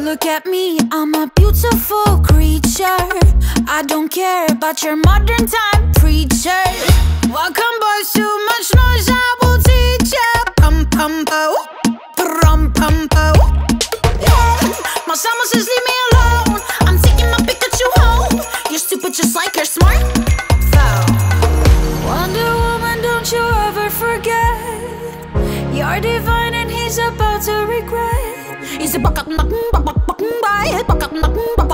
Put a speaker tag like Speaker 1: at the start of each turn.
Speaker 1: Look at me, I'm a beautiful creature. I don't care about your modern time preacher. Welcome boys, too much noise, I will teach ya. Pum pum po, pum pum po. Yeah, my summer says leave me alone. I'm taking my Pikachu home. You're stupid just like you're smart. Wonder Woman, don't you ever forget, you're divine and he's about to regret. He's a